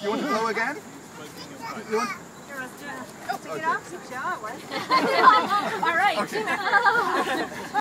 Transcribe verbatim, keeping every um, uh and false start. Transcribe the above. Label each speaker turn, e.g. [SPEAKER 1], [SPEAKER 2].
[SPEAKER 1] You want to blow again? You want?
[SPEAKER 2] Oh, take it off? Yeah, it was.
[SPEAKER 3] All right.
[SPEAKER 1] Okay.